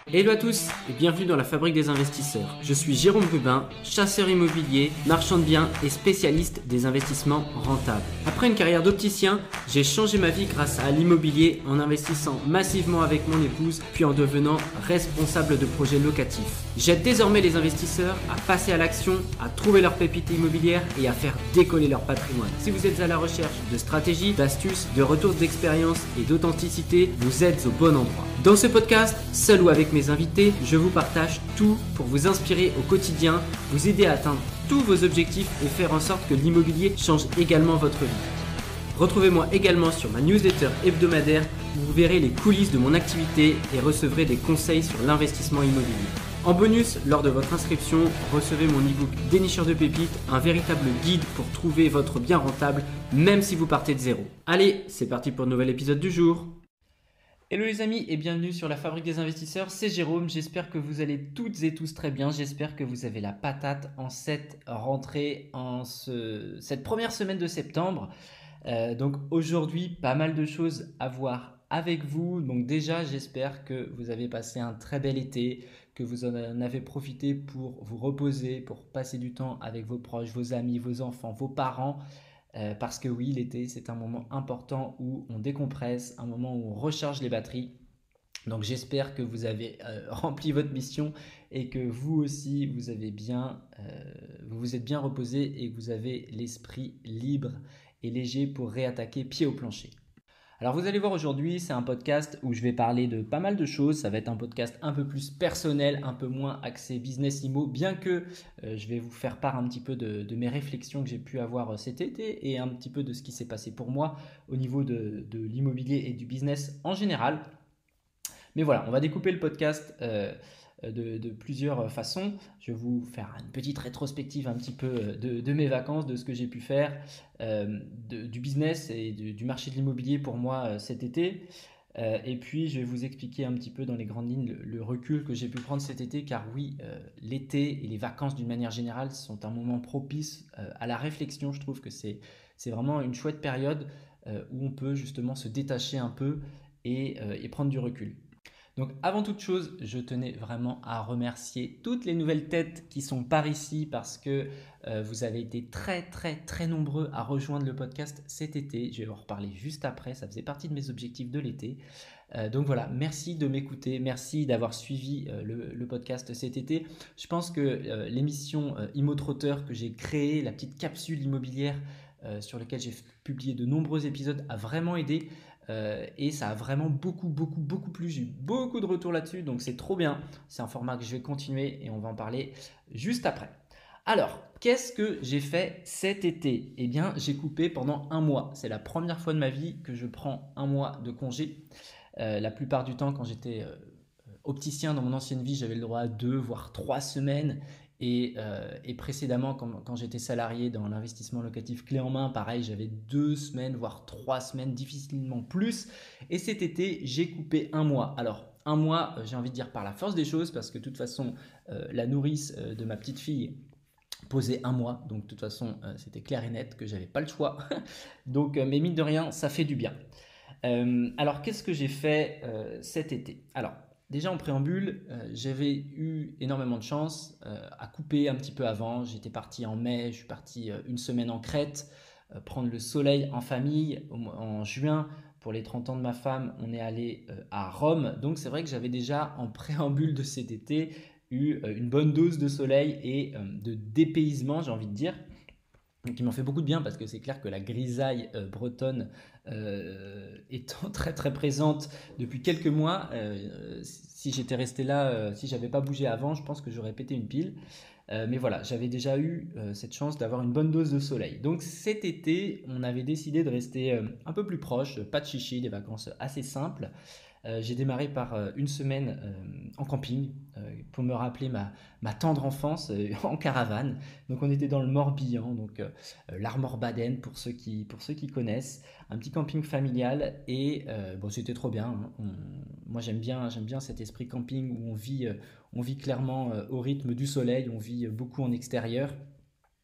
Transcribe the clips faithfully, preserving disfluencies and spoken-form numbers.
Hello à tous et bienvenue dans la Fabrique des investisseurs. Je suis Jérôme Rubin, chasseur immobilier, marchand de biens et spécialiste des investissements rentables. Après une carrière d'opticien, j'ai changé ma vie grâce à l'immobilier en investissant massivement avec mon épouse puis en devenant responsable de projets locatifs. J'aide désormais les investisseurs à passer à l'action, à trouver leurs pépites immobilières et à faire décoller leur patrimoine. Si vous êtes à la recherche de stratégies, d'astuces, de retours d'expérience et d'authenticité, vous êtes au bon endroit. Dans ce podcast, seul ou avec mes invités, je vous partage tout pour vous inspirer au quotidien, vous aider à atteindre tous vos objectifs et faire en sorte que l'immobilier change également votre vie. Retrouvez-moi également sur ma newsletter hebdomadaire où vous verrez les coulisses de mon activité et recevrez des conseils sur l'investissement immobilier. En bonus, lors de votre inscription, recevez mon e-book Dénicheur de pépites, un véritable guide pour trouver votre bien rentable même si vous partez de zéro. Allez, c'est parti pour le nouvel épisode du jour. Hello les amis et bienvenue sur la Fabrique des investisseurs, c'est Jérôme, j'espère que vous allez toutes et tous très bien, j'espère que vous avez la patate en cette rentrée, en ce, cette première semaine de septembre. Euh, donc aujourd'hui, pas mal de choses à voir avec vous, donc déjà j'espère que vous avez passé un très bel été, que vous en avez profité pour vous reposer, pour passer du temps avec vos proches, vos amis, vos enfants, vos parents. Euh, parce que oui, l'été, c'est un moment important où on décompresse, un moment où on recharge les batteries. Donc j'espère que vous avez euh, rempli votre mission et que vous aussi, vous, avez bien, euh, vous vous êtes bien reposé et que vous avez l'esprit libre et léger pour réattaquer pied au plancher. Alors vous allez voir aujourd'hui, c'est un podcast où je vais parler de pas mal de choses. Ça va être un podcast un peu plus personnel, un peu moins axé business immo, bien que euh, je vais vous faire part un petit peu de, de mes réflexions que j'ai pu avoir euh, cet été et un petit peu de ce qui s'est passé pour moi au niveau de, de l'immobilier et du business en général. Mais voilà, on va découper le podcast euh, de, de plusieurs façons. Je vais vous faire une petite rétrospective un petit peu de, de mes vacances, de ce que j'ai pu faire, euh, de, du business et de, du marché de l'immobilier pour moi euh, cet été. Euh, et puis, je vais vous expliquer un petit peu dans les grandes lignes le, le recul que j'ai pu prendre cet été, car oui, euh, l'été et les vacances d'une manière générale sont un moment propice euh, à la réflexion. Je trouve que c'est, c'est vraiment une chouette période euh, où on peut justement se détacher un peu et, euh, et prendre du recul. Donc avant toute chose, je tenais vraiment à remercier toutes les nouvelles têtes qui sont par ici parce que euh, vous avez été très très très nombreux à rejoindre le podcast cet été. Je vais en reparler juste après, ça faisait partie de mes objectifs de l'été. Euh, donc voilà, merci de m'écouter, merci d'avoir suivi euh, le, le podcast cet été. Je pense que euh, l'émission euh, Immotrotteur que j'ai créée, la petite capsule immobilière euh, sur laquelle j'ai publié de nombreux épisodes a vraiment aidé. Euh, et ça a vraiment beaucoup, beaucoup, beaucoup plu. J'ai eu beaucoup de retours là-dessus, donc c'est trop bien. C'est un format que je vais continuer et on va en parler juste après. Alors, qu'est-ce que j'ai fait cet été? Eh bien, j'ai coupé pendant un mois. C'est la première fois de ma vie que je prends un mois de congé. Euh, la plupart du temps, quand j'étais euh, opticien dans mon ancienne vie, j'avais le droit à deux, voire trois semaines. Et, euh, et précédemment, quand, quand j'étais salarié dans l'investissement locatif clé en main, pareil, j'avais deux semaines, voire trois semaines, difficilement plus. Et cet été, j'ai coupé un mois. Alors, un mois, j'ai envie de dire par la force des choses, parce que de toute façon, euh, la nourrice euh, de ma petite fille posait un mois. Donc, de toute façon, euh, c'était clair et net que j'avais pas le choix. Donc, euh, mais mine de rien, ça fait du bien. Euh, alors, qu'est-ce que j'ai fait euh, cet été? Alors, déjà en préambule, euh, j'avais eu énormément de chance euh, à couper un petit peu avant. J'étais parti en mai, je suis parti euh, une semaine en Crète, euh, prendre le soleil en famille. Au, en juin, pour les trente ans de ma femme, on est allé euh, à Rome. Donc c'est vrai que j'avais déjà en préambule de cet été eu euh, une bonne dose de soleil et euh, de dépaysement, j'ai envie de dire. Qui m'ont fait beaucoup de bien parce que c'est clair que la grisaille euh, bretonne euh, étant très très présente depuis quelques mois, euh, si j'étais resté là, euh, si j'avais pas bougé avant, je pense que j'aurais pété une pile. Euh, mais voilà, j'avais déjà eu euh, cette chance d'avoir une bonne dose de soleil. Donc cet été, on avait décidé de rester euh, un peu plus proche, pas de chichi, des vacances assez simples. Euh, j'ai démarré par euh, une semaine euh, en camping euh, pour me rappeler ma, ma tendre enfance euh, en caravane. Donc on était dans le Morbihan, donc euh, l'Armor-Baden pour ceux qui pour ceux qui connaissent, un petit camping familial et euh, bon c'était trop bien. Hein. On, moi j'aime bien j'aime bien cet esprit camping où on vit euh, on vit clairement euh, au rythme du soleil, on vit beaucoup en extérieur.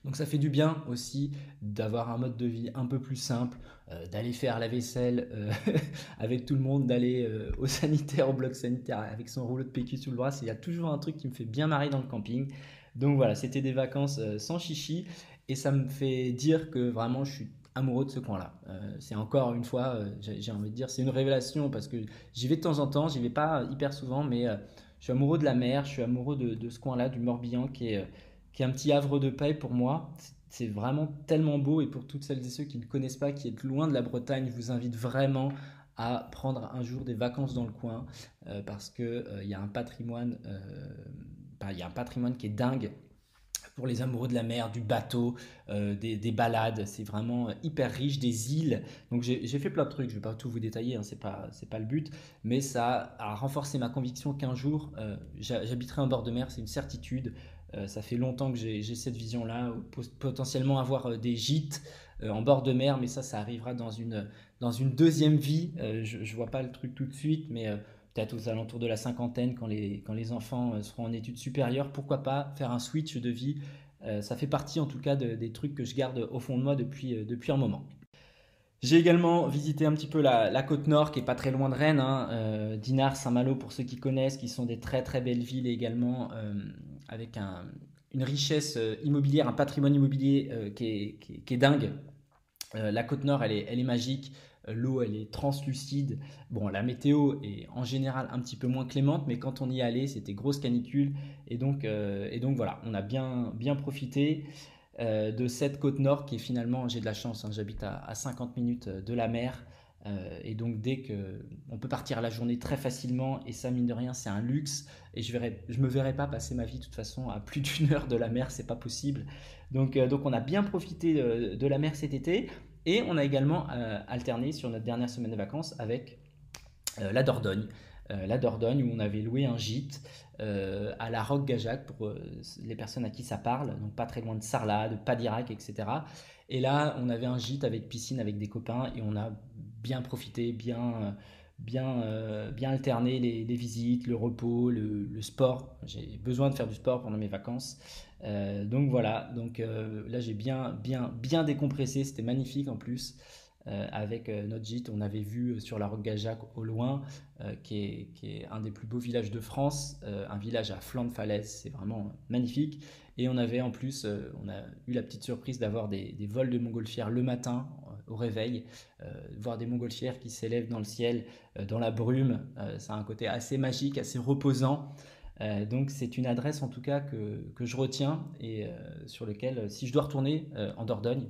Donc ça fait du bien aussi d'avoir un mode de vie un peu plus simple, euh, d'aller faire la vaisselle euh, avec tout le monde, d'aller euh, au sanitaire, au bloc sanitaire avec son rouleau de P Q sous le bras. Il y a toujours un truc qui me fait bien marrer dans le camping. Donc voilà, c'était des vacances euh, sans chichi et ça me fait dire que vraiment je suis amoureux de ce coin-là. Euh, c'est encore une fois, euh, j'ai j'ai envie de dire, c'est une révélation parce que j'y vais de temps en temps, j'y vais pas hyper souvent, mais euh, je suis amoureux de la mer, je suis amoureux de, de ce coin-là, du Morbihan qui est... euh, qui est un petit havre de paix pour moi. C'est vraiment tellement beau et pour toutes celles et ceux qui ne connaissent pas, qui êtes loin de la Bretagne, je vous invite vraiment à prendre un jour des vacances dans le coin euh, parce que euh, il y a un patrimoine, euh, bah, il y a un patrimoine qui est dingue pour les amoureux de la mer, du bateau, euh, des, des balades. C'est vraiment hyper riche, des îles. Donc j'ai j'ai fait plein de trucs, je ne vais pas tout vous détailler, hein, c'est pas, c'est pas le but, mais ça a renforcé ma conviction qu'un jour euh, j'ha- j'habiterai en bord de mer, c'est une certitude. Euh, ça fait longtemps que j'ai j'ai cette vision-là, pot- potentiellement avoir euh, des gîtes euh, en bord de mer, mais ça, ça arrivera dans une, dans une deuxième vie. Euh, je ne vois pas le truc tout de suite, mais euh, peut-être aux alentours de la cinquantaine, quand les, quand les enfants euh, seront en études supérieures, pourquoi pas faire un switch de vie. Euh, ça fait partie en tout cas de- des trucs que je garde au fond de moi depuis, euh, depuis un moment. J'ai également visité un petit peu la, la côte nord qui est pas très loin de Rennes, hein, euh, Dinard, Saint-Malo pour ceux qui connaissent, qui sont des très très belles villes également, euh, avec un- une richesse euh, immobilière, un patrimoine immobilier euh, qui, est, qui est- qui est dingue. Euh, la côte nord, elle est, elle est magique. Euh, L'eau, elle est translucide. Bon, la météo est en général un petit peu moins clémente, mais quand on y allait, c'était grosse canicule. Et donc, euh, et donc voilà, on a bien, bien profité euh, de cette côte nord qui est finalement, j'ai de la chance, hein, j'habite à, à cinquante minutes de la mer. Euh, et donc dès que on peut partir à la journée très facilement et ça mine de rien c'est un luxe et je verrai, je me verrai pas passer ma vie de toute façon à plus d'une heure de la mer, c'est pas possible. Donc, euh, donc on a bien profité de, de la mer cet été et on a également euh, alterné sur notre dernière semaine de vacances avec euh, la Dordogne. Euh, la Dordogne où on avait loué un gîte euh, à la Roque-Gajac pour euh, les personnes à qui ça parle, donc pas très loin de Sarlat, de Padirac, et cetera. Et là, on avait un gîte avec piscine avec des copains et on a bien profité, bien, bien, euh, bien alterné les, les visites, le repos, le, le sport. J'ai besoin de faire du sport pendant mes vacances. Euh, donc voilà, donc euh, là j'ai bien, bien, bien décompressé, c'était magnifique en plus. Euh, avec euh, notre gîte, on avait vu euh, sur la Roque Gajac au loin, euh, qui, est, qui est un des plus beaux villages de France, euh, un village à flanc de falaise, c'est vraiment magnifique. Et on avait en plus, euh, on a eu la petite surprise d'avoir des, des vols de montgolfières le matin euh, au réveil, euh, voir des montgolfières qui s'élèvent dans le ciel, euh, dans la brume, euh, ça a un côté assez magique, assez reposant. Euh, donc c'est une adresse en tout cas que, que je retiens et euh, sur lequel, si je dois retourner euh, en Dordogne,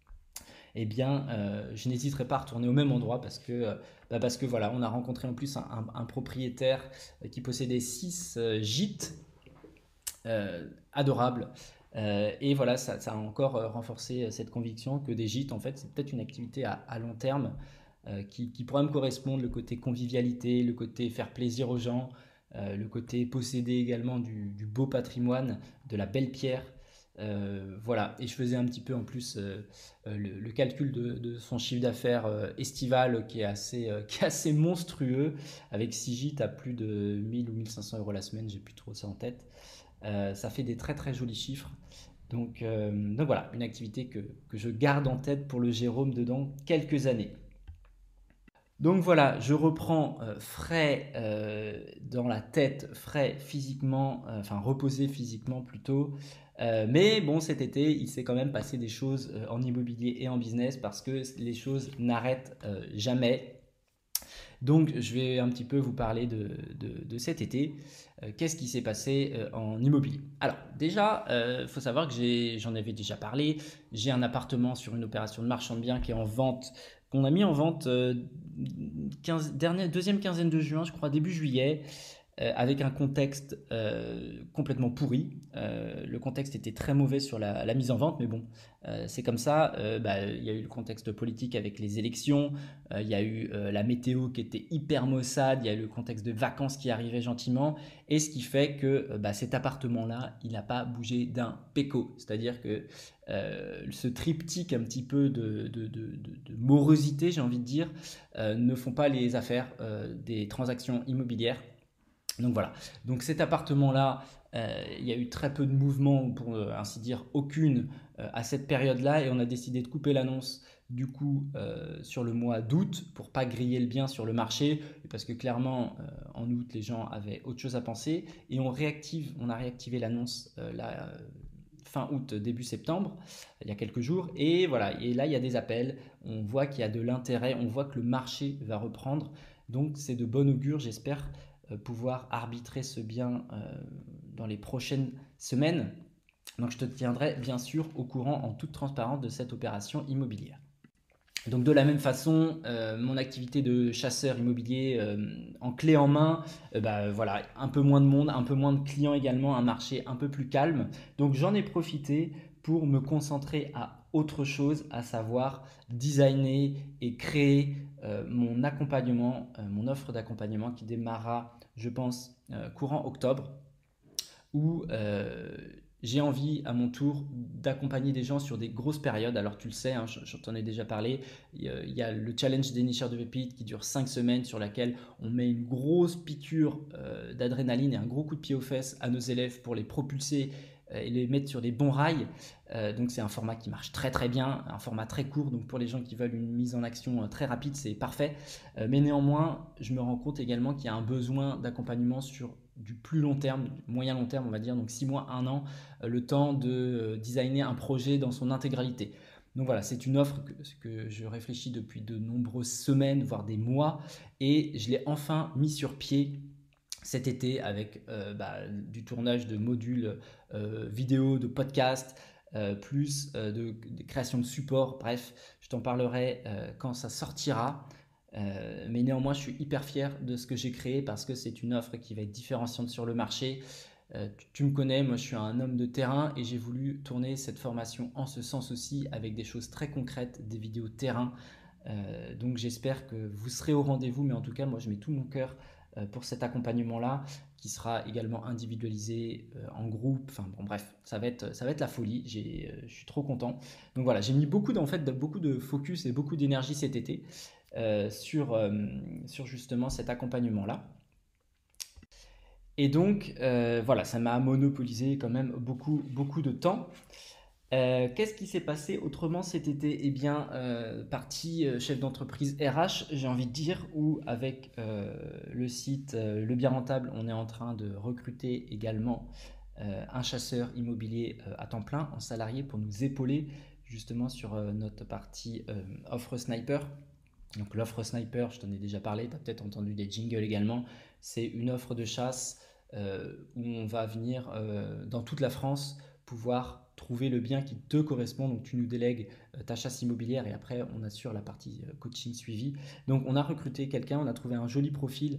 eh bien, euh, je n'hésiterai pas à retourner au même endroit parce que, euh, bah parce que voilà, on a rencontré en plus un, un- un propriétaire euh, qui possédait six euh, gîtes euh, adorables. Euh, et voilà, ça, ça a encore euh, renforcé euh, cette conviction que des gîtes, en fait, c'est peut-être une activité à, à long terme euh, qui, qui pourrait me correspondre, le côté convivialité, le côté faire plaisir aux gens, euh, le côté posséder également du, du beau patrimoine, de la belle pierre. Euh, voilà, et je faisais un petit peu en plus euh, euh, le, le calcul de, de son chiffre d'affaires euh, estival qui est, assez, euh, qui est assez monstrueux, avec six gîtes à plus de mille ou mille cinq cents euros la semaine, j'ai plus trop ça en tête. Euh, ça fait des très très jolis chiffres. Donc, euh, donc voilà, une activité que, que je garde en tête pour le Jérôme dedans quelques années. Donc voilà, je reprends euh, frais euh, dans la tête, frais physiquement, euh, enfin reposé physiquement plutôt. Euh, mais bon, cet été, il s'est quand même passé des choses euh, en immobilier et en business parce que les choses n'arrêtent euh, jamais. Donc je vais un petit peu vous parler de, de- de cet été. Euh, Qu'est-ce qui s'est passé euh, en immobilier? Alors déjà, il faut savoir que j'ai- j'en avais déjà parlé. J'ai un appartement sur une opération de marchand de biens qui est en vente, qu'on a mis en vente euh, quinze dernière, deuxième quinzaine de juin, je crois, début juillet euh, avec un contexte euh, complètement pourri. Euh, le contexte était très mauvais sur la, la mise en vente, mais bon, euh, c'est comme ça. Euh, bah, il y a eu le contexte politique avec les élections, euh, il y a eu euh, la météo qui était hyper maussade, il y a eu le contexte de vacances qui arrivait gentiment, et ce qui fait que euh, bah, cet appartement-là, il n'a pas bougé d'un péco. C'est-à-dire que euh, ce triptyque un petit peu de, de, de, de, de morosité, j'ai envie de dire, euh, ne font pas les affaires euh, des transactions immobilières. Donc voilà, donc cet appartement-là, euh, il y a eu très peu de mouvement, pour euh, ainsi dire aucune, euh, à cette période-là, et on a décidé de couper l'annonce du coup euh, sur le mois d'août pour pas griller le bien sur le marché, parce que clairement euh, en août les gens avaient autre chose à penser, et on réactive, on a réactivé l'annonce euh, là, euh, fin août, début septembre, il y a quelques jours, et voilà, et là il y a des appels, on voit qu'il y a de l'intérêt, on voit que le marché va reprendre, donc c'est de bon augure, j'espère pouvoir arbitrer ce bien euh, dans les prochaines semaines. Donc je te tiendrai bien sûr au courant en toute transparence de cette opération immobilière. Donc de la même façon, euh, mon activité de chasseur immobilier euh, en clé en main, euh, bah, voilà, un peu moins de monde, un peu moins de clients également, un marché un peu plus calme. Donc j'en ai profité pour me concentrer à autre chose, à savoir designer et créer euh, mon accompagnement, euh, mon offre d'accompagnement qui démarrera, je pense, euh, courant octobre, où euh, j'ai envie à mon tour d'accompagner des gens sur des grosses périodes. Alors tu le sais, hein, je t'en ai déjà parlé, il y a le challenge dénicheur de pépites qui dure cinq semaines sur laquelle on met une grosse piqûre euh, d'adrénaline et un gros coup de pied aux fesses à nos élèves pour les propulser euh, et les mettre sur les bons rails. Euh, donc c'est un format qui marche très très bien, un format très court, donc pour les gens qui veulent une mise en action euh, très rapide, c'est parfait. Euh, mais néanmoins, je me rends compte également qu'il y a un besoin d'accompagnement sur du plus long terme, du moyen long terme on va dire, donc six mois, un an, euh, le temps de euh, designer un projet dans son intégralité. Donc voilà, c'est une offre que, que je réfléchis depuis de nombreuses semaines, voire des mois, et je l'ai enfin mis sur pied cet été avec euh, bah, du tournage de modules euh, vidéo, de podcasts, euh, plus euh, de, de création de support. Bref, je t'en parlerai euh, quand ça sortira. Euh, mais néanmoins, je suis hyper fier de ce que j'ai créé parce que c'est une offre qui va être différenciante sur le marché. Euh, tu, tu me connais, moi je suis un homme de terrain et j'ai voulu tourner cette formation en ce sens aussi avec des choses très concrètes, des vidéos terrain. Euh, donc j'espère que vous serez au rendez-vous, mais en tout cas moi je mets tout mon cœur euh, pour cet accompagnement-là qui sera également individualisé euh, en groupe. Enfin bon bref, ça va être, ça va être la folie, j'ai, euh, je suis trop content. Donc voilà, j'ai mis beaucoup de, en fait, de, beaucoup de focus et beaucoup d'énergie cet été euh, sur, euh, sur justement cet accompagnement-là. Et donc euh, voilà, ça m'a monopolisé quand même beaucoup, beaucoup de temps. Euh, qu'est-ce qui s'est passé autrement cet été? Eh bien, euh, partie euh, chef d'entreprise R H, j'ai envie de dire, où avec euh, le site euh, Le Bien Rentable, on est en train de recruter également euh, un chasseur immobilier euh, à temps plein en salarié pour nous épauler justement sur euh, notre partie euh, offre sniper. Donc l'offre sniper, je t'en ai déjà parlé, tu as peut-être entendu des jingles également. C'est une offre de chasse euh, où on va venir euh, dans toute la France pouvoir trouver le bien qui te correspond. Donc tu nous délègues euh, ta chasse immobilière et après on assure la partie euh, coaching suivi. Donc on a recruté quelqu'un, on a trouvé un joli profil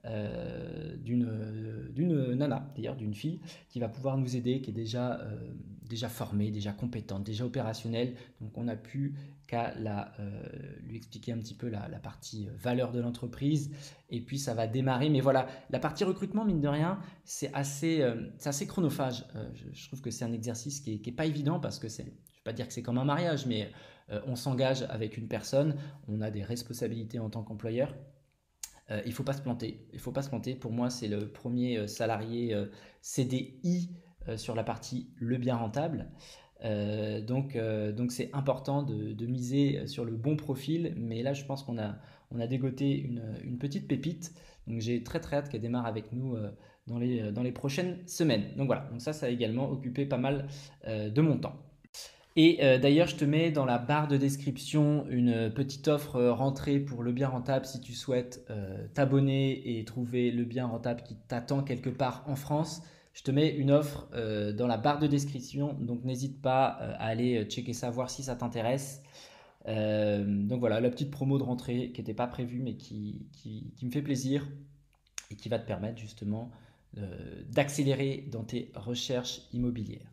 euh, d'une, euh, d'une nana, d'ailleurs d'une fille, qui va pouvoir nous aider, qui est déjà, euh, déjà formée, déjà compétente, déjà opérationnelle. Donc on a pu qu'à la, euh, lui expliquer un petit peu la, la partie valeur de l'entreprise et puis ça va démarrer. Mais voilà, la partie recrutement, mine de rien, c'est assez, euh, c'est assez chronophage. Euh, je, je trouve que c'est un exercice qui n'est pas évident parce que c'est, je ne vais pas dire que c'est comme un mariage, mais euh, on s'engage avec une personne, on a des responsabilités en tant qu'employeur. Euh, il ne faut pas se planter. Il faut pas se planter. Pour moi, c'est le premier euh, salarié euh, C D I euh, sur la partie Le Bien Rentable. Euh, donc, euh, donc c'est important de, de miser sur le bon profil. Mais là, je pense qu'on a, on a dégoté une, une petite pépite. Donc, j'ai très très hâte qu'elle démarre avec nous euh, dans, les, dans les prochaines semaines. Donc voilà. Donc ça, ça a également occupé pas mal euh, de mon temps. Et euh, d'ailleurs, je te mets dans la barre de description une petite offre euh, rentrée pour Le Bien Rentable si tu souhaites euh, t'abonner et trouver Le Bien Rentable qui t'attend quelque part en France. Je te mets une offre euh, dans la barre de description, donc n'hésite pas euh, à aller checker ça, voir si ça t'intéresse. Euh, donc voilà, la petite promo de rentrée qui n'était pas prévue mais qui, qui, qui me fait plaisir et qui va te permettre justement euh, d'accélérer dans tes recherches immobilières.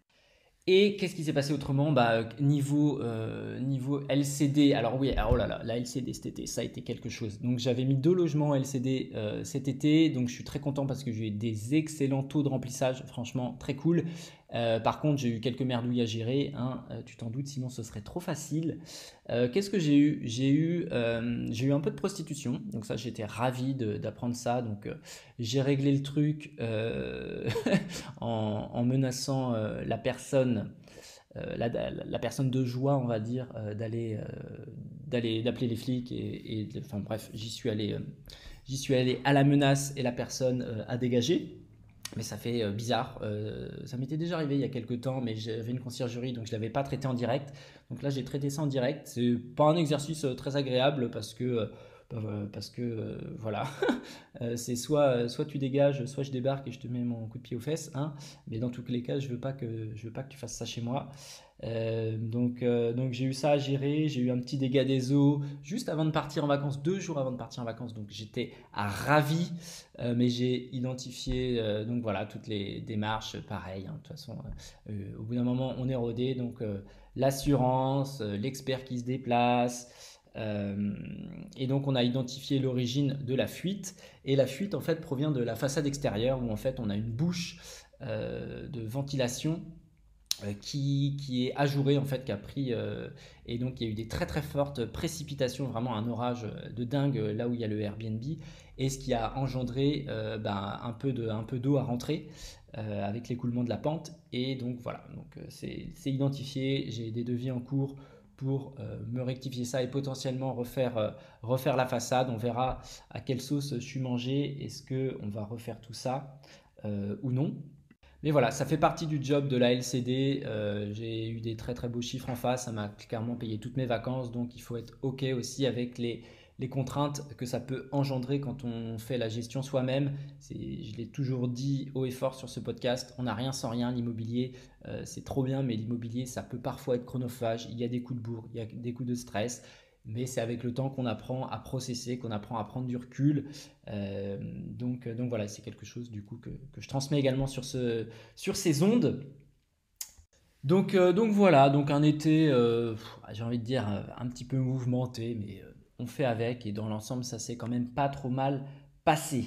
Et qu'est-ce qui s'est passé autrement? Bah, niveau, euh, niveau L C D, alors oui, alors, oh là là, la L C D cet été, ça a été quelque chose. Donc j'avais mis deux logements L C D euh, cet été, donc je suis très content parce que j'ai eu des excellents taux de remplissage, franchement très cool. Euh, par contre, j'ai eu quelques merdouilles à gérer, hein, euh, tu t'en doutes, sinon ce serait trop facile. Euh, qu'est-ce que j'ai eu? J'ai eu, euh, j'ai eu un peu de prostitution, donc ça j'étais ravi de- d'apprendre ça. Donc euh, j'ai réglé le truc euh, en, en menaçant euh, la personne, euh, la, la- la personne de joie, on va dire, euh, d'aller, euh, d'aller, d'appeler les flics et, et de- enfin bref, j'y suis allé, euh, j'y suis allé à la menace et la personne euh, a dégagé. Mais ça fait euh, bizarre. Euh, ça m'était déjà arrivé il y a quelques temps, mais j'avais une conciergerie, donc je ne l'avais pas traité en direct. Donc là, j'ai traité ça en direct. C'est pas un exercice euh, très agréable parce que, euh, bah, parce que euh, voilà, Euh, c'est soit, soit tu dégages, soit je débarque et je te mets mon coup de pied aux fesses, hein. Mais dans tous les cas, je veux pas que, je veux pas que tu fasses ça chez moi. Euh, donc, euh, donc j'ai eu ça à gérer. J'ai eu un petit dégât des eaux juste avant de partir en vacances, deux jours avant de partir en vacances. Donc j'étais ravi, euh, mais j'ai identifié euh, donc voilà toutes les démarches, pareil, hein. De toute façon, euh, euh, au bout d'un moment, on est rodé. Donc euh, l'assurance, euh, l'expert qui se déplace. Euh, et donc on a identifié l'origine de la fuite. Et la fuite en fait provient de la façade extérieure où en fait on a une bouche euh, de ventilation euh, qui, qui est ajourée en fait, qui a pris euh, et donc il y a eu des très très fortes précipitations, vraiment un orage de dingue euh, là où il y a le Airbnb, et ce qui a engendré euh, ben, un peu de, un peu d'eau à rentrer euh, avec l'écoulement de la pente. Et donc voilà, donc euh, c'est c'est identifié, j'ai des devis en cours pour euh, me rectifier ça et potentiellement refaire, euh, refaire la façade. On verra à quelle sauce je suis mangé, est-ce qu'on va refaire tout ça euh, ou non. Mais voilà, ça fait partie du job de la L C D. Euh, j'ai eu des très très beaux chiffres en face. Ça m'a clairement payé toutes mes vacances. Donc il faut être OK aussi avec les, les contraintes que ça peut engendrer quand on fait la gestion soi-même. C'est, je l'ai toujours dit haut et fort sur ce podcast. On n'a rien sans rien. L'immobilier, euh, c'est trop bien, mais l'immobilier, ça peut parfois être chronophage. Il y a des coups de bourre, il y a des coups de stress. Mais c'est avec le temps qu'on apprend à processer, qu'on apprend à prendre du recul. Euh, donc, donc voilà, c'est quelque chose du coup que, que je transmets également sur, ce, sur ces ondes. Donc, euh, donc voilà, donc un été, euh, j'ai envie de dire, euh, un petit peu mouvementé, mais euh, on fait avec et dans l'ensemble, ça s'est quand même pas trop mal passé.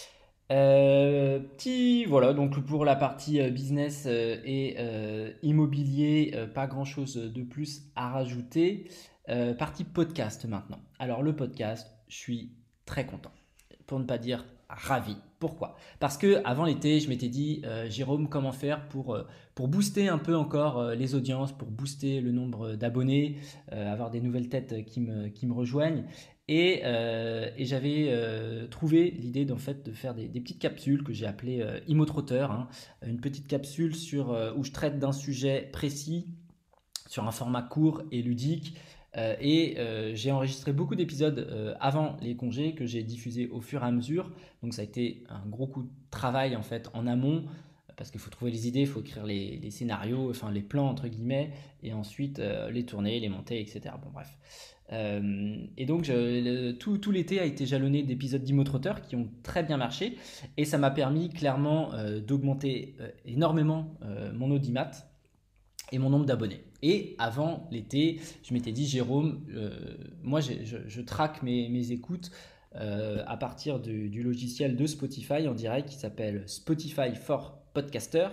Euh, petit, voilà, donc pour la partie euh, business euh, et euh, immobilier, euh, pas grand-chose de plus à rajouter. Euh, partie podcast maintenant. Alors le podcast, je suis très content, pour ne pas dire ravi. Pourquoi? Parce que avant l'été, je m'étais dit, euh, Jérôme, comment faire pour, euh, pour booster un peu encore euh, les audiences, pour booster le nombre d'abonnés, euh, avoir des nouvelles têtes qui me, qui me rejoignent. Et, euh, et j'avais euh, trouvé l'idée d'en fait de faire des, des petites capsules que j'ai appelées euh, Imo-Trotteur, hein. Une petite capsule sur, euh, où je traite d'un sujet précis sur un format court et ludique. Euh, et euh, j'ai enregistré beaucoup d'épisodes euh, avant les congés que j'ai diffusés au fur et à mesure. Donc ça a été un gros coup de travail en fait en amont, parce qu'il faut trouver les idées, il faut écrire les, les scénarios, enfin les plans entre guillemets, et ensuite euh, les tourner, les monter, et cetera. Bon bref. Euh, et donc je, le- tout, tout l'été a été jalonné d'épisodes d'Imo-Trotteur qui ont très bien marché, et ça m'a permis clairement euh, d'augmenter euh, énormément euh, mon audimat et mon nombre d'abonnés. Et avant l'été, je m'étais dit, Jérôme, euh, moi je, je, je traque mes, mes écoutes euh, à partir du, du logiciel de Spotify en direct qui s'appelle Spotify for Podcaster.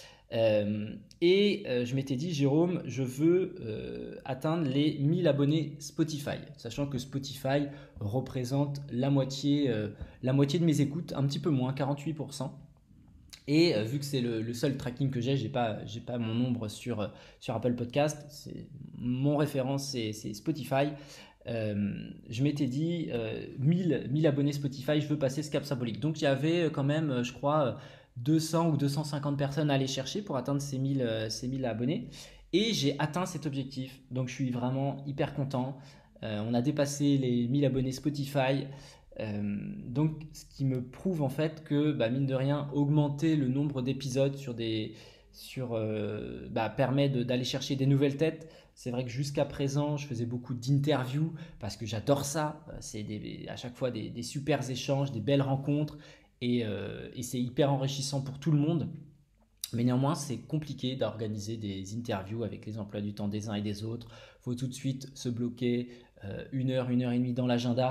Euh, et euh, je m'étais dit, Jérôme, je veux euh, atteindre les mille abonnés Spotify, sachant que Spotify représente la moitié, euh, la moitié de mes écoutes, un petit peu moins, quarante-huit pour cent. Et euh, vu que c'est le, le seul tracking que j'ai, j'ai pas, j'ai pas mon nombre sur, euh, sur Apple Podcast. C'est, mon référence, c'est, c'est Spotify. Euh, je m'étais dit euh, mille, mille abonnés Spotify, je veux passer ce cap symbolique. Donc il y avait euh, quand même, euh, je crois, euh, deux cents ou deux cent cinquante personnes à aller chercher pour atteindre ces mille, euh, ces mille abonnés. Et j'ai atteint cet objectif. Donc je suis vraiment hyper content. Euh, on a dépassé les mille abonnés Spotify. Euh, donc, ce qui me prouve en fait que, bah, mine de rien, augmenter le nombre d'épisodes sur des, sur, euh, bah, permet de- d'aller chercher des nouvelles têtes. C'est vrai que jusqu'à présent, je faisais beaucoup d'interviews parce que j'adore ça. Euh, C'est des- à chaque fois des, des super échanges, des belles rencontres, et, euh, et c'est hyper enrichissant pour tout le monde. Mais néanmoins, c'est compliqué d'organiser des interviews avec les emplois du temps des uns et des autres. Il faut tout de suite se bloquer euh, une heure, une heure et demie dans l'agenda.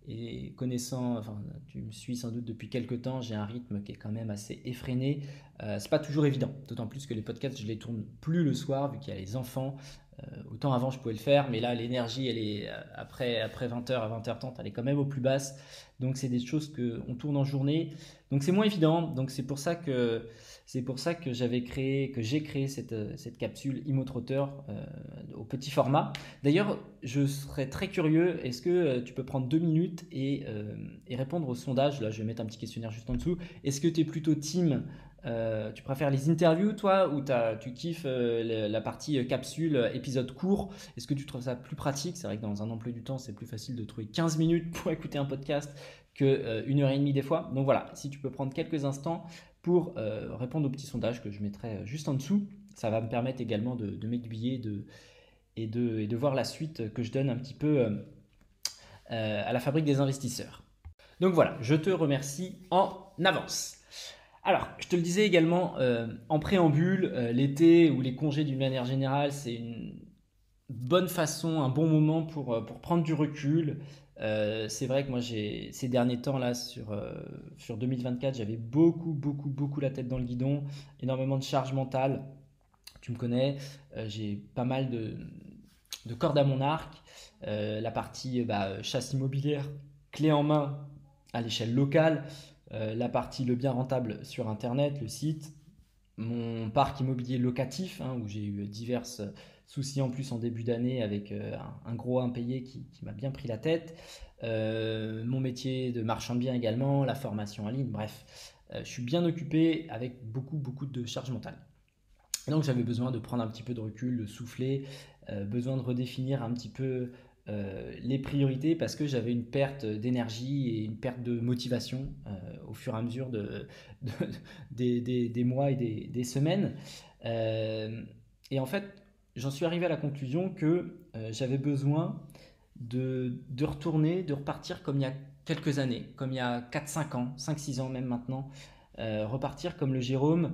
et connaissant, enfin, tu me suis sans doute depuis quelques temps, j'ai un rythme qui est quand même assez effréné. Euh, c'est pas toujours évident, d'autant plus que les podcasts, je les tourne plus le soir vu qu'il y a les enfants. Euh, autant avant je pouvais le faire, mais là l'énergie elle est euh, après, après vingt heures à vingt heures trente, elle est quand même au plus basse. Donc c'est des choses qu'on tourne en journée. Donc c'est moins évident. Donc c'est pour ça que c'est pour ça que j'avais créé, que j'ai créé cette, cette capsule Imo-Trotteur euh, au petit format. D'ailleurs, je serais très curieux. Est-ce que euh, tu peux prendre deux minutes et, euh, et répondre au sondage? Là, je vais mettre un petit questionnaire juste en dessous. Est-ce que tu es plutôt team euh, tu préfères les interviews, toi, ou tu kiffes euh, la partie capsule, épisode court? Est-ce que tu trouves ça plus pratique? C'est vrai que dans un emploi du temps, c'est plus facile de trouver quinze minutes pour écouter un podcast que euh, une heure et demie des fois. Donc voilà, si tu peux prendre quelques instants pour euh, répondre au petit sondage que je mettrai juste en dessous, ça va me permettre également de, de m'aiguiller de, et, de, et de voir la suite que je donne un petit peu euh, euh, à la fabrique des investisseurs. Donc voilà, je te remercie en avance. Alors, je te le disais également euh, en préambule, euh, l'été ou les congés d'une manière générale, c'est une bonne façon, un bon moment pour, pour prendre du recul. Euh, c'est vrai que moi, j'ai, ces derniers temps, là, sur, euh, sur deux mille vingt-quatre, j'avais beaucoup, beaucoup, beaucoup la tête dans le guidon, énormément de charge mentale. Tu me connais, euh, j'ai pas mal de, de cordes à mon arc. Euh, la partie bah, chasse immobilière, clé en main à l'échelle locale. Euh, la partie le bien rentable sur Internet, le site, mon parc immobilier locatif, hein, où j'ai eu divers soucis en plus en début d'année avec euh, un, un gros impayé qui, qui m'a bien pris la tête, euh, mon métier de marchand de biens également, la formation en ligne, bref, euh, je suis bien occupé avec beaucoup, beaucoup de charge mentale. Et donc j'avais besoin de prendre un petit peu de recul, de souffler, euh, besoin de redéfinir un petit peu Euh, les priorités parce que j'avais une perte d'énergie et une perte de motivation euh, au fur et à mesure de, de, des, des, des mois et des, des semaines. Euh, et en fait, j'en suis arrivé à la conclusion que euh, j'avais besoin de, de retourner, de repartir comme il y a quelques années, comme il y a quatre cinq ans, cinq six ans même maintenant, euh, repartir comme le Jérôme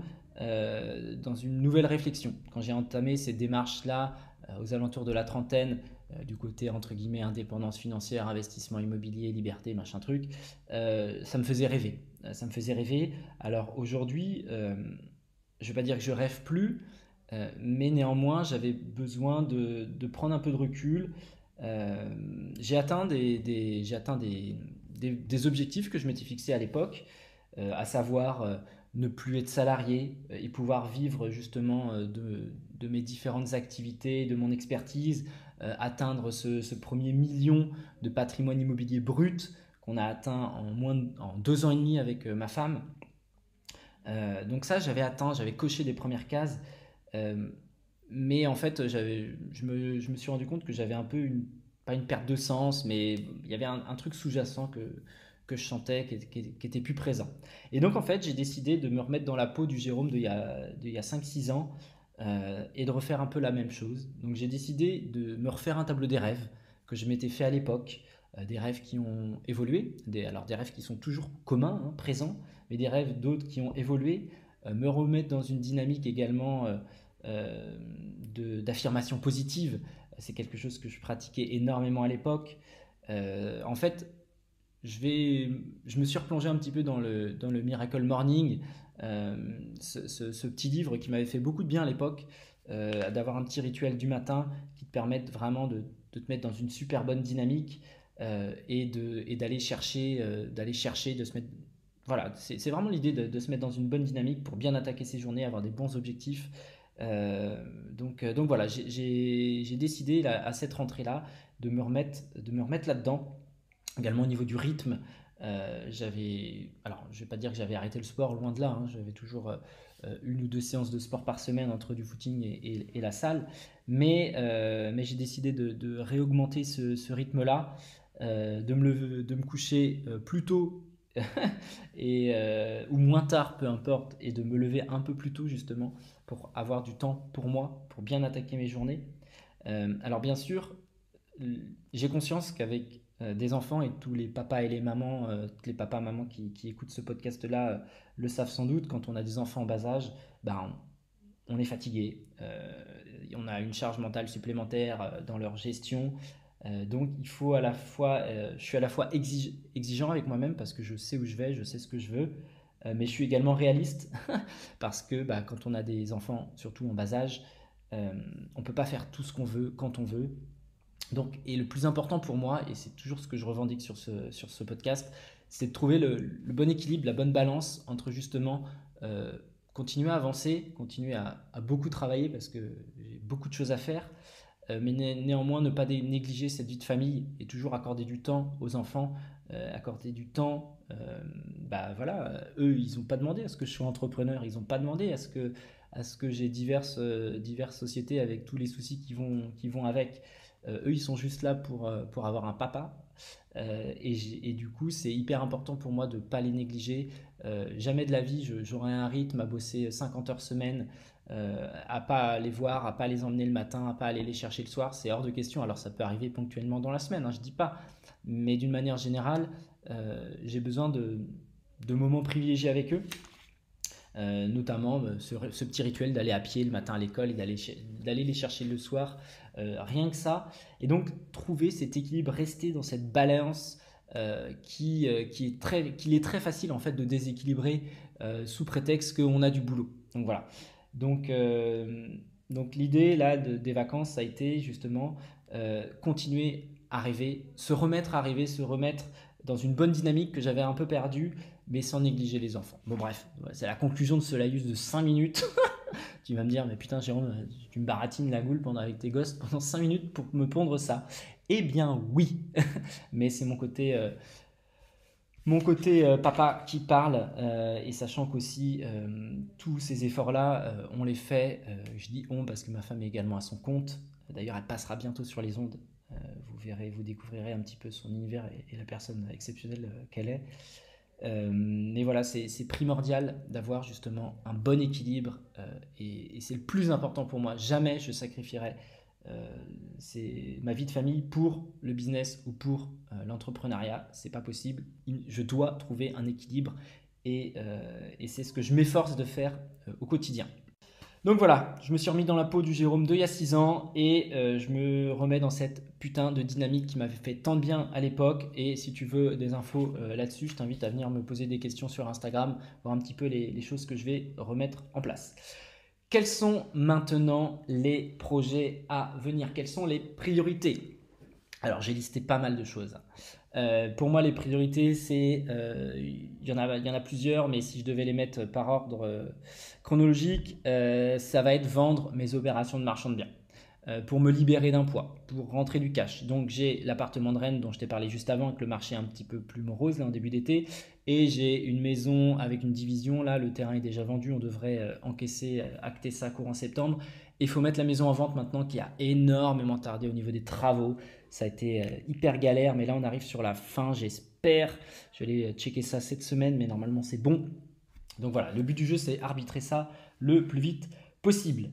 euh, dans une nouvelle réflexion. Quand j'ai entamé ces démarches-là euh, aux alentours de la trentaine, du côté entre guillemets indépendance financière, investissement immobilier, liberté, machin truc, euh, ça me faisait rêver. Ça me faisait rêver. Alors aujourd'hui, euh, je ne vais pas dire que je rêve plus, euh, mais néanmoins, j'avais besoin de, de prendre un peu de recul. Euh, j'ai atteint des, des, j'ai atteint des, des, des objectifs que je m'étais fixés à l'époque, euh, à savoir euh, ne plus être salarié euh, et pouvoir vivre justement euh, de, de mes différentes activités, de mon expertise, euh, atteindre ce, ce premier million de patrimoine immobilier brut qu'on a atteint en, moins de, en deux ans et demi avec euh, ma femme. Euh, donc ça, j'avais atteint, j'avais coché les premières cases. Euh, mais en fait, j'avais, je, me, je me suis rendu compte que j'avais un peu, une, pas une perte de sens, mais il y avait un, un truc sous-jacent que, que je sentais, qui, qui, qui était plus présent. Et donc en fait, j'ai décidé de me remettre dans la peau du Jérôme d'il y a, d'il y a cinq six ans euh, et de refaire un peu la même chose. Donc j'ai décidé de me refaire un tableau des rêves que je m'étais fait à l'époque, euh, des rêves qui ont évolué, des, alors des rêves qui sont toujours communs, hein, présents, mais des rêves d'autres qui ont évolué, euh, me remettre dans une dynamique également euh, euh, de, d'affirmation positive. C'est quelque chose que je pratiquais énormément à l'époque. Euh, en fait, je, vais, je me suis replongé un petit peu dans le, dans le Miracle Morning, euh, ce, ce, ce petit livre qui m'avait fait beaucoup de bien à l'époque, euh, d'avoir un petit rituel du matin qui te permette vraiment de, de te mettre dans une super bonne dynamique euh, et, de, et d'aller chercher, euh, d'aller chercher, de se mettre... Voilà, c'est, c'est vraiment l'idée de, de se mettre dans une bonne dynamique pour bien attaquer ses journées, avoir des bons objectifs. Euh, donc, donc voilà, j'ai, j'ai, j'ai décidé là, à cette rentrée-là de me remettre, de me remettre là-dedans. Également au niveau du rythme, euh, j'avais, alors je ne vais pas dire que j'avais arrêté le sport, loin de là, hein, j'avais toujours euh, une ou deux séances de sport par semaine entre du footing et, et, et la salle, mais, euh, mais j'ai décidé de, de réaugmenter ce, ce rythme-là, euh, de, me lever, de me coucher euh, plus tôt et, euh, ou moins tard, peu importe, et de me lever un peu plus tôt justement pour avoir du temps pour moi, pour bien attaquer mes journées. Euh, alors bien sûr, j'ai conscience qu'avec euh, des enfants, et tous les papas et les mamans, euh, tous les papas mamans qui, qui écoutent ce podcast-là euh, le savent sans doute, quand on a des enfants en bas âge, ben, on, on est fatigué, euh, on a une charge mentale supplémentaire euh, dans leur gestion, Euh, donc il faut à la fois, euh, je suis à la fois exige- exigeant avec moi-même parce que je sais où je vais, je sais ce que je veux, euh, mais je suis également réaliste parce que bah, quand on a des enfants, surtout en bas âge, euh, on ne peut pas faire tout ce qu'on veut quand on veut. Donc, et le plus important pour moi, et c'est toujours ce que je revendique sur ce, sur ce podcast, c'est de trouver le, le bon équilibre, la bonne balance entre justement euh, continuer à avancer, continuer à, à beaucoup travailler parce que j'ai beaucoup de choses à faire, euh, mais né- néanmoins ne pas dé- négliger cette vie de famille et toujours accorder du temps aux enfants, euh, accorder du temps. Euh, bah voilà, euh, eux, ils n'ont pas demandé à ce que je sois entrepreneur, ils n'ont pas demandé à ce que, à ce que j'ai diverses, euh, diverses sociétés avec tous les soucis qui vont, qui vont avec. Euh, eux, ils sont juste là pour, euh, pour avoir un papa. Euh, et, j'ai- et du coup, c'est hyper important pour moi de ne pas les négliger. Euh, jamais de la vie, je- j'aurai un rythme à bosser cinquante heures semaine, euh, à pas les voir, à pas les emmener le matin, à pas aller les chercher le soir. C'est hors de question. Alors, ça peut arriver ponctuellement dans la semaine, hein, je dis pas. Mais d'une manière générale, euh, j'ai besoin de, de moments privilégiés avec eux. Euh, notamment euh, ce, ce petit rituel d'aller à pied le matin à l'école et d'aller d'aller les chercher le soir, euh, rien que ça. Et donc trouver cet équilibre, rester dans cette balance euh, qui, euh, qui est très, qu'il est très facile en fait de déséquilibrer euh, sous prétexte qu'on a du boulot. Donc voilà. Donc, euh, donc l'idée là de- des vacances, ça a été justement euh, continuer à rêver, se remettre à rêver, se remettre dans une bonne dynamique que j'avais un peu perdue, mais sans négliger les enfants. Bon bref, c'est la conclusion de ce laïus de cinq minutes. Tu vas me dire, mais putain Jérôme, tu me baratines la goule pendant, avec tes gosses pendant cinq minutes pour me pondre ça. Eh bien oui, mais c'est mon côté, euh, mon côté euh, papa qui parle, euh, et sachant qu'aussi euh, tous ces efforts-là, euh, on les fait, euh, je dis on parce que ma femme est également à son compte. D'ailleurs, elle passera bientôt sur les ondes. Euh, vous verrez, vous découvrirez un petit peu son univers et, et la personne exceptionnelle euh, qu'elle est. Euh, mais voilà, c'est c'est primordial d'avoir justement un bon équilibre, euh, et, et c'est le plus important pour moi. Jamais je sacrifierai euh, c'est ma vie de famille pour le business ou pour euh, l'entrepreneuriat. C'est pas possible. Je dois trouver un équilibre et, euh, et c'est ce que je m'efforce de faire euh, au quotidien. Donc voilà, je me suis remis dans la peau du Jérôme d'il y a six ans et euh, je me remets dans cette putain de dynamique qui m'avait fait tant de bien à l'époque. Et si tu veux des infos euh, là-dessus, je t'invite à venir me poser des questions sur Instagram, voir un petit peu les, les choses que je vais remettre en place. Quels sont maintenant les projets à venir? Quelles sont les priorités? Alors j'ai listé pas mal de choses. Euh, pour moi, les priorités, c'est, euh, il y en a, il y en a plusieurs, mais si je devais les mettre par ordre euh, chronologique, euh, ça va être vendre mes opérations de marchand de biens euh, pour me libérer d'un poids, pour rentrer du cash. Donc j'ai l'appartement de Rennes dont je t'ai parlé juste avant, avec le marché un petit peu plus morose là en début d'été, et j'ai une maison avec une division. Là, le terrain est déjà vendu, on devrait euh, encaisser, euh, acter ça courant septembre. Il faut mettre la maison en vente maintenant, qui a énormément tardé au niveau des travaux. Ça a été euh, hyper galère, mais là on arrive sur la fin, j'espère. Je vais aller checker ça cette semaine, mais normalement c'est bon. Donc voilà, le but du jeu c'est arbitrer ça le plus vite possible.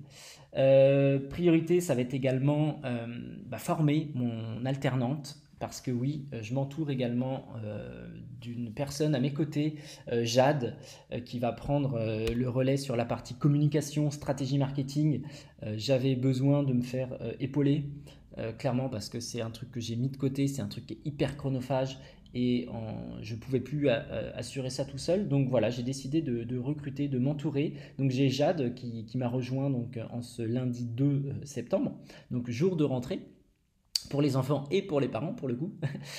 Euh, priorité, ça va être également euh, bah, former mon alternante. Parce que oui, euh, je m'entoure également euh, d'une personne à mes côtés, euh, Jade, euh, qui va prendre euh, le relais sur la partie communication, stratégie marketing. Euh, j'avais besoin de me faire euh, épauler, euh, clairement, parce que c'est un truc que j'ai mis de côté, c'est un truc qui est hyper chronophage et en, je ne pouvais plus a, a, assurer ça tout seul. Donc voilà, j'ai décidé de, de recruter, de m'entourer. Donc j'ai Jade qui, qui m'a rejoint donc, en ce lundi deux septembre, donc jour de rentrée pour les enfants et pour les parents pour le coup.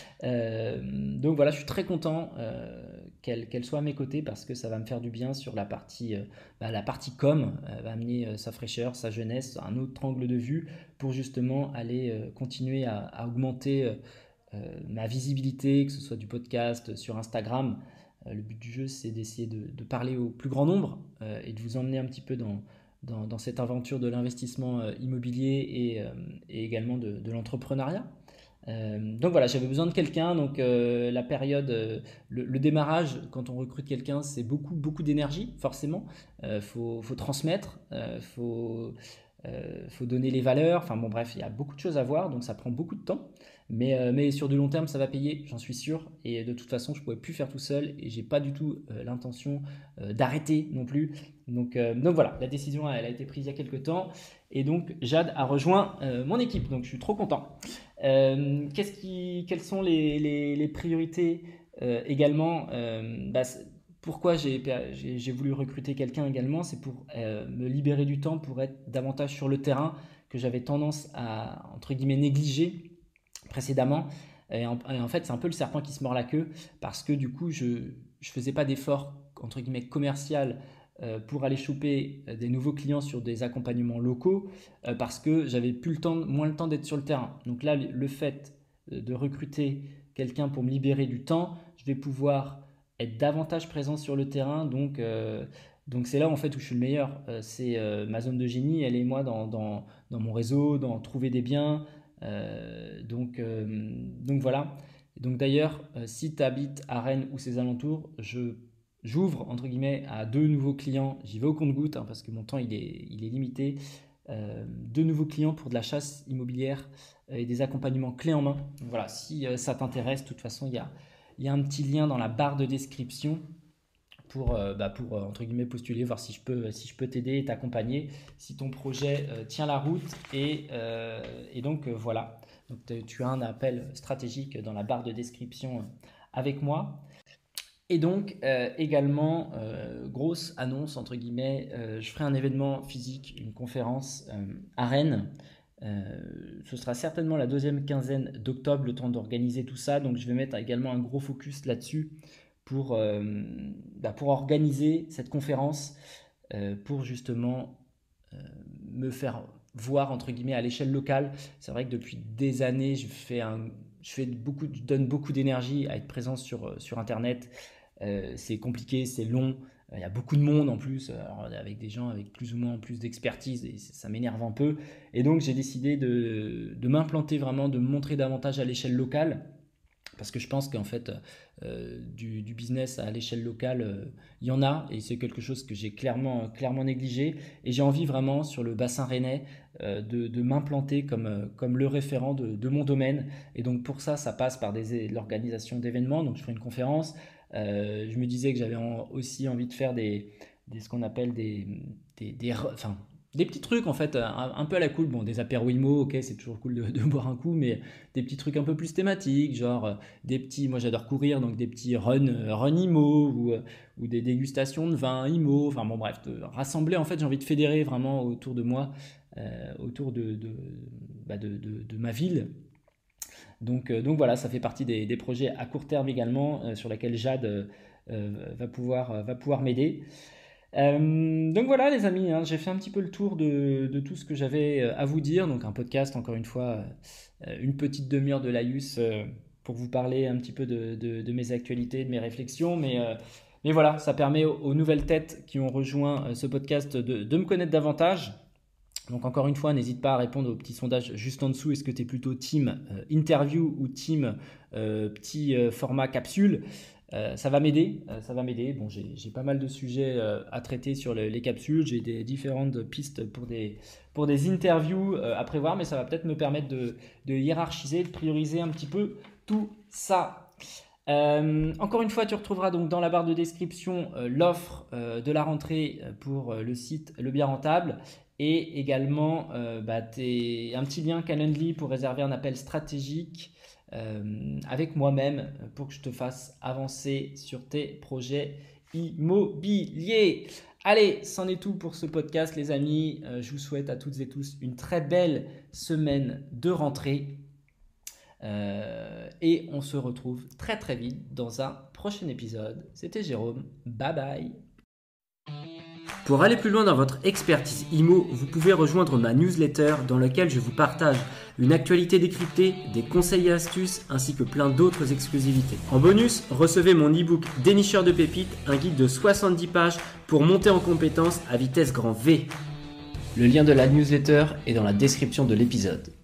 Euh, donc voilà, je suis très content euh, qu'elle qu'elle soit à mes côtés parce que ça va me faire du bien sur la partie, euh, bah, la partie com. Elle va amener euh, sa fraîcheur, sa jeunesse, un autre angle de vue pour justement aller euh, continuer à, à augmenter euh, euh, ma visibilité, que ce soit du podcast, sur Instagram. Euh, le but du jeu, c'est d'essayer de, de parler au plus grand nombre euh, et de vous emmener un petit peu dans, dans, dans cette aventure de l'investissement euh, immobilier et, euh, et également de, de l'entrepreneuriat. Euh, donc voilà, j'avais besoin de quelqu'un. Donc euh, la période, euh, le, le démarrage, quand on recrute quelqu'un, c'est beaucoup, beaucoup d'énergie, forcément. Il euh, faut, faut transmettre, il euh, faut, euh, faut donner les valeurs. Enfin bon, bref, il y a beaucoup de choses à voir, donc ça prend beaucoup de temps. Mais, euh, mais sur du long terme, ça va payer, j'en suis sûr. Et de toute façon, je ne pouvais plus faire tout seul et j'ai pas du tout euh, l'intention euh, d'arrêter non plus. Donc, euh, donc voilà, la décision elle a été prise il y a quelques temps. Et donc Jade a rejoint euh, mon équipe, donc je suis trop content. Euh, qu'est-ce qui, quelles sont les, les, les priorités euh, également euh, bah, Pourquoi j'ai, j'ai, j'ai voulu recruter quelqu'un également? C'est pour euh, me libérer du temps pour être davantage sur le terrain que j'avais tendance à, entre guillemets, négliger précédemment. Et en, et en fait, c'est un peu le serpent qui se mord la queue parce que du coup, je ne faisais pas d'effort, entre guillemets, commercial euh, pour aller choper des nouveaux clients sur des accompagnements locaux euh, parce que j'avais plus le temps, moins le temps d'être sur le terrain. Donc là, le fait de recruter quelqu'un pour me libérer du temps, je vais pouvoir être davantage présent sur le terrain. Donc, euh, donc c'est là en fait où je suis le meilleur. Euh, c'est euh, ma zone de génie, elle est moi dans, dans, dans mon réseau, dans trouver des biens. Euh, donc, euh, donc voilà. Donc d'ailleurs, euh, si tu habites à Rennes ou ses alentours, je, j'ouvre entre guillemets à deux nouveaux clients. J'y vais au compte-gouttes hein, parce que mon temps il est, il est limité. Euh, deux nouveaux clients pour de la chasse immobilière euh, et des accompagnements clés en main. Donc voilà, si euh, ça t'intéresse, de toute façon, il y a, il y a un petit lien dans la barre de description pour, euh, bah pour euh, entre guillemets postuler, voir si je peux, si je peux t'aider et t'accompagner si ton projet euh, tient la route. Et, euh, et donc euh, voilà, donc, tu as un appel stratégique dans la barre de description avec moi. Et donc euh, également, euh, grosse annonce entre guillemets, euh, je ferai un événement physique, une conférence euh, à Rennes. Euh, ce sera certainement la deuxième quinzaine d'octobre, le temps d'organiser tout ça. Donc je vais mettre également un gros focus là-dessus pour, euh, bah pour organiser cette conférence, euh, pour justement euh, me faire voir entre guillemets à l'échelle locale. C'est vrai que depuis des années, je, fais un, je, fais beaucoup, je donne beaucoup d'énergie à être présent sur, sur Internet. Euh, c'est compliqué, c'est long, il y a beaucoup de monde en plus, alors avec des gens avec plus ou moins plus d'expertise et ça m'énerve un peu. Et donc j'ai décidé de, de m'implanter vraiment, de me montrer davantage à l'échelle locale parce que je pense qu'en fait euh, du, du business à l'échelle locale, euh, il y en a et c'est quelque chose que j'ai clairement, clairement négligé et j'ai envie vraiment sur le bassin rennais euh, de, de m'implanter comme, comme le référent de, de mon domaine. Et donc pour ça, ça passe par des, l'organisation d'événements, donc je ferai une conférence. Euh, je me disais que j'avais en, aussi envie de faire des, des ce qu'on appelle des, des, des, enfin, des petits trucs en fait un, un peu à la cool. Bon, des apéros IMO, ok, c'est toujours cool de, de boire un coup, mais des petits trucs un peu plus thématiques, genre des petits, moi j'adore courir, donc des petits run, run IMO ou, ou des dégustations de vin IMO. Enfin bon, bref, de rassembler en fait, j'ai envie de fédérer vraiment autour de moi, euh, autour de, de, bah de, de, de ma ville. Donc, euh, donc voilà, ça fait partie des, des projets à court terme également euh, sur lesquels Jade euh, euh, va pouvoir, euh, va pouvoir m'aider. Euh, donc voilà les amis, hein, j'ai fait un petit peu le tour de, de tout ce que j'avais à vous dire. Donc un podcast, encore une fois, euh, une petite demi-heure de laïus euh, pour vous parler un petit peu de, de, de mes actualités, de mes réflexions. Mais, euh, mais voilà, ça permet aux, aux nouvelles têtes qui ont rejoint euh, ce podcast de, de me connaître davantage. Donc encore une fois, n'hésite pas à répondre au petit sondage juste en dessous. Est-ce que tu es plutôt team euh, interview ou team euh, petit euh, format capsule? euh, Ça va m'aider, euh, ça va m'aider. Bon, j'ai, j'ai pas mal de sujets euh, à traiter sur le, les capsules. J'ai des différentes pistes pour des, pour des interviews euh, à prévoir, mais ça va peut-être me permettre de, de hiérarchiser, de prioriser un petit peu tout ça. Euh, encore une fois, tu retrouveras donc dans la barre de description euh, l'offre euh, de la rentrée pour euh, le site Le Bien Rentable. Et également euh, bah, t'es, un petit lien Calendly pour réserver un appel stratégique euh, avec moi-même pour que je te fasse avancer sur tes projets immobiliers. Allez, c'en est tout pour ce podcast les amis. Euh, je vous souhaite à toutes et tous une très belle semaine de rentrée. Euh, et on se retrouve très très vite dans un prochain épisode. C'était Jérôme. Bye bye. Pour aller plus loin dans votre expertise I M O, vous pouvez rejoindre ma newsletter dans laquelle je vous partage une actualité décryptée, des conseils et astuces ainsi que plein d'autres exclusivités. En bonus, recevez mon e-book Dénicheur de pépites, un guide de soixante-dix pages pour monter en compétences à vitesse grand V. Le lien de la newsletter est dans la description de l'épisode.